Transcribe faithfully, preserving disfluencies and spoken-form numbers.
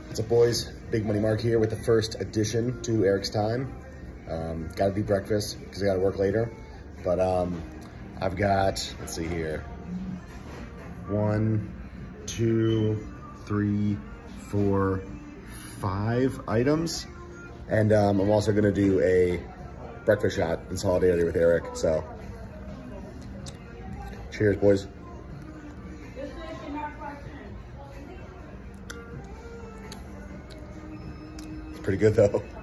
What's up, boys? Big Money Mark here with the first addition to Eric's Time. Um, gotta do breakfast because I gotta work later. But um, I've got, let's see here, one, two, three, four, five items. And um, I'm also gonna do a breakfast shot in solidarity with Eric. So, cheers, boys. It's pretty good though.